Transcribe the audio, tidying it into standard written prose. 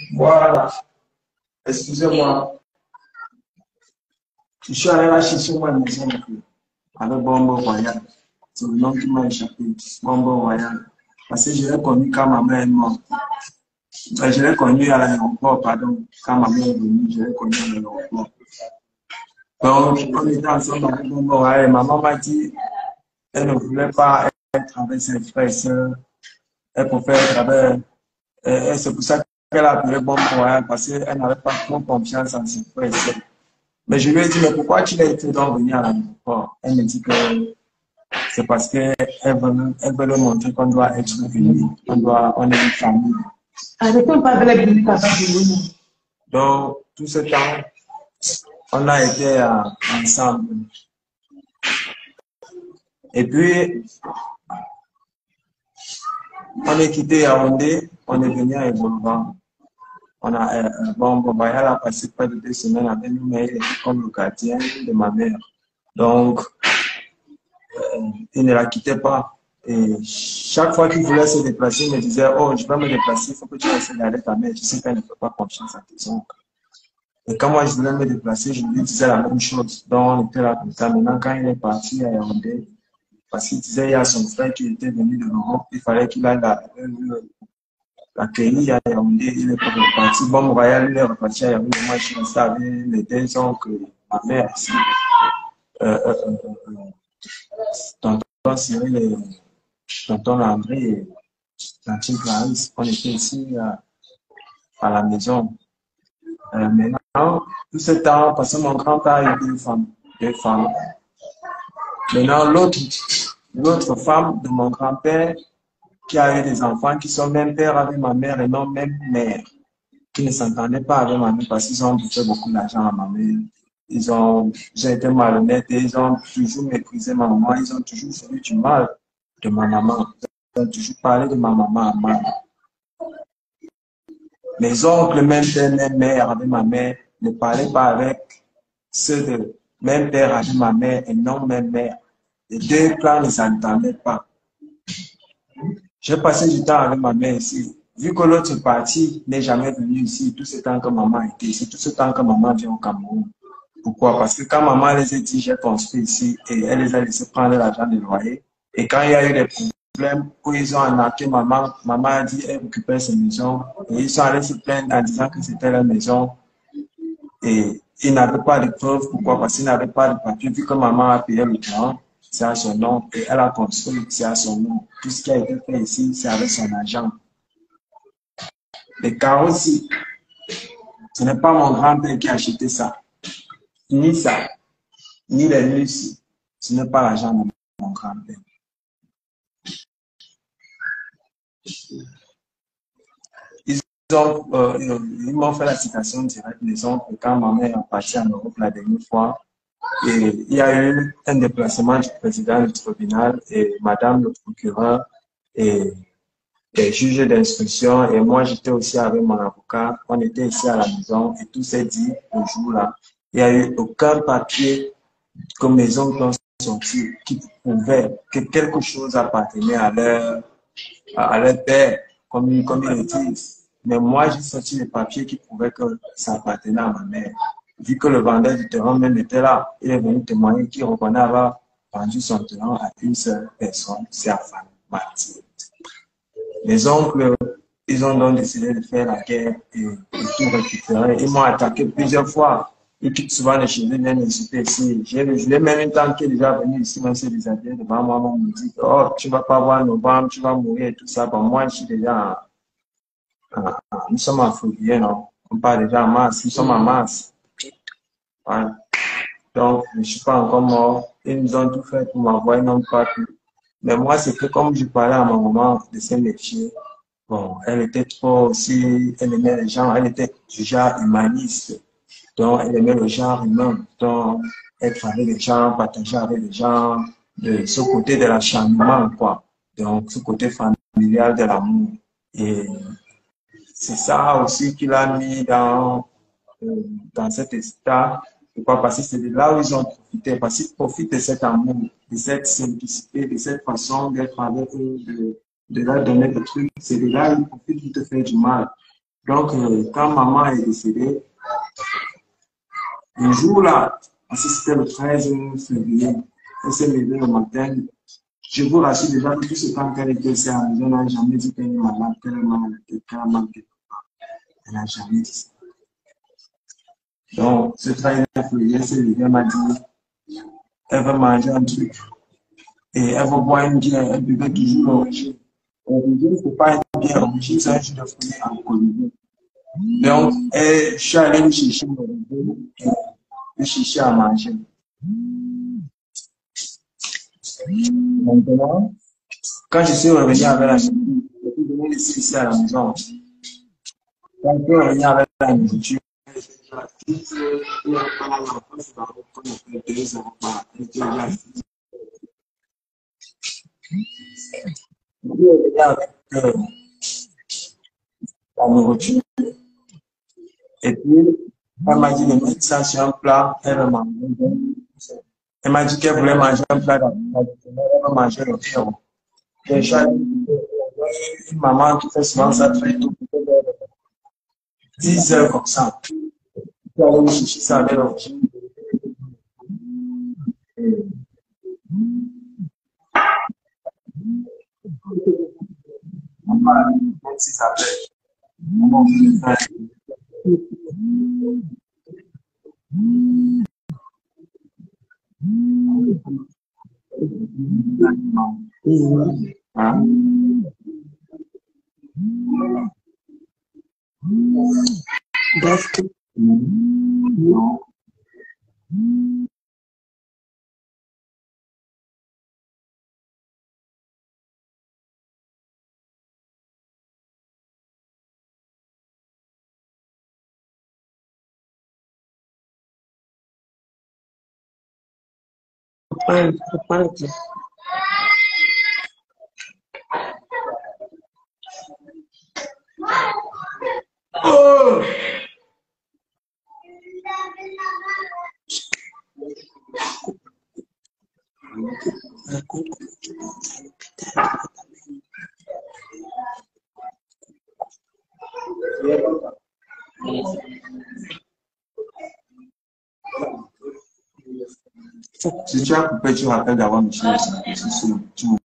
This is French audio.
Voilà. Excusez-moi. Je suis allé là chercher moi une maison avec Bonbon Royal. C'est le nom qui m'a échappé. Bonbon Royal. Parce que je l'ai connu quand ma mère est morte. Je l'ai connu à l'aéroport, pardon. Quand ma mère est venue, je l'ai connu à l'aéroport. Donc, on était ensemble avec Bonbon Royal. Et maman m'a dit, elle ne voulait pas être avec ses frères et sœurs. Elle préfère être avec. Et c'est pour ça qu'elle a appelé Bonbon Royal, parce qu'elle n'avait pas trop confiance en ses frères et sœurs. Mais je lui ai dit, mais pourquoi tu l'as été donc venir à l'aéroport? Elle me dit que c'est parce qu'elle veut lui montrer qu'on doit être unis, on est une famille. Donc, tout ce temps, on a été ensemble. Et puis, on est quitté Yaoundé, on est venu à Eboloban. On a, Bayal a passé près de 2 semaines avec nous, mais il était comme le gardien de ma mère. Donc, il ne la quittait pas. Et chaque fois qu'il voulait se déplacer, il me disait, oh, je vais me déplacer, il faut que tu restes garder ta mère. Je sais qu'elle ne fait pas confiance à tes oncles. Et quand moi je voulais me déplacer, je lui disais la même chose. Donc, on était là comme ça. Maintenant, quand il est parti à Yaoundé, parce qu'il disait, il y a son frère qui était venu de l'Europe, il fallait qu'il aille l'accueillir à Yaoundé. Il est reparti. Bon, Royal, il est reparti à Yaoundé. Moi, je suis resté avec les 2 oncles, ma mère ici. Tonton Cyril et tonton André et tantine Clarisse, on était ici à la maison. Maintenant, tout ce temps, parce que mon grand-père a eu 2 femmes. 2 femmes. Maintenant, l'autre femme de mon grand-père, qui a eu des enfants qui sont même père avec ma mère et non même mère, qui ne s'entendaient pas avec ma mère parce qu'ils ont fait beaucoup d'argent à ma mère. J'ai été malhonnête et ils ont toujours méprisé ma maman. Ils ont toujours fait du mal de ma maman. Ils ont toujours parlé de ma maman à mal. Mes oncles, même père, même mère avec ma mère, ne parlaient pas avec ceux de même père avec ma mère et non même mère. Les 2 clans ne s'entendaient pas. J'ai passé du temps avec ma mère ici. Vu que l'autre partie n'est jamais venue ici, tout ce temps que maman était ici, tout ce temps que maman vient au Cameroun. Pourquoi? Parce que quand maman les a dit, j'ai construit ici et elle les a laissé prendre l'argent de loyer. Et quand il y a eu des problèmes où ils ont arnaqué maman, maman a dit, elle occupait ses maisons. Et ils sont allés se plaindre en disant que c'était leur maison. Et ils n'avaient pas de preuves. Pourquoi? Parce qu'ils n'avaient pas de papier. Vu que maman a payé le terrain, c'est à son nom. Et elle a construit, c'est à son nom. Tout ce qui a été fait ici, c'est avec son argent. Les carreaux aussi, ce n'est pas mon grand-père qui a acheté ça. Ni ça, ni les murs ici. Ce n'est pas l'argent de mon grand-père. Ils m'ont fait la citation directe des oncles quand ma mère est partie en Europe la dernière fois. Et il y a eu un déplacement du président du tribunal et madame le procureur et les juges d'instruction. Et moi, j'étais aussi avec mon avocat. On était ici à la maison et tout s'est dit le jour-là. Il n'y a eu aucun papier que mes oncles ont sorti qui prouvait que quelque chose appartenait à leur père, comme ils le disent. Mais moi, j'ai sorti les papiers qui prouvaient que ça appartenait à ma mère. Vu que le vendeur du terrain même était là, il est venu témoigner qu'il reconnaît avoir vendu son terrain à une seule personne, c'est à femme, Mathilde. Mes oncles, ils ont donc décidé de faire la guerre et tout récupérer. Ils m'ont attaqué plusieurs fois. Ils quittent souvent de chez eux, viennent insulter ici. J'ai même une tante qui est déjà venue ici, même se déshabiller devant moi, on me dit, oh, tu vas pas voir novembre, tu vas mourir et tout ça. Bon, moi, je suis déjà nous sommes en février, non? On parle déjà en mars, nous sommes en mars. Ouais. Donc, je ne suis pas encore mort. Ils nous ont tout fait pour m'envoyer, non pas plus. Mais moi, c'est que comme je parlais à ma maman de ces métiers, bon, elle était trop aussi, elle aimait les gens, elle était du genre humaniste. Donc, elle aimait le genre humain. Donc, être avec les gens, partager avec les gens, de ce côté de l'acharnement, quoi. Donc, ce côté familial de l'amour. Et c'est ça aussi qu'il a mis dans cet état. Pourquoi? Parce que c'est de là où ils ont profité. Parce qu'ils profitent de cet amour, de cette simplicité, de cette façon d'être avec eux, de leur donner des trucs. C'est de là où ils profitent pour te faire du mal. Donc, quand maman est décédée, le jour-là, parce que c'était le 13 février, elle s'est levée le matin. Je vous rassure déjà que tout ce temps qu'elle était ici à la maison, elle n'a jamais dit qu'elle est malade, qu'elle est malade, qu'elle a manqué. Elle n'a jamais dit ça. Donc, ce 13 février, elle s'est levée, elle m'a dit, elle veut manger un truc. Et elle va boire une bière, elle buvait toujours l'origine. L'origine, ce n'est pas une bière, l'origine, c'est un jus de fruits alcoolisé. Donc, je suis allé lui chercher l'origine et lui chercher à manger. Maintenant, quand je suis revenu avec la nourriture, je suis venu ici à la maison. Quand je suis revenu avec la nourriture, avec la nourriture. Et puis, elle m'a dit de mettre ça sur un plat, elle va manger. Elle m'a dit qu'elle voulait manger un plat traditionnel, elle va manger le riz. Déjà, une maman qui fait souvent ça très tôt, 10 heures comme ça. Je vais aller chercher ça avec l'origine. Même si ça fait. Oh! Si tu as coupé, tu rappelles d'avoir Michel.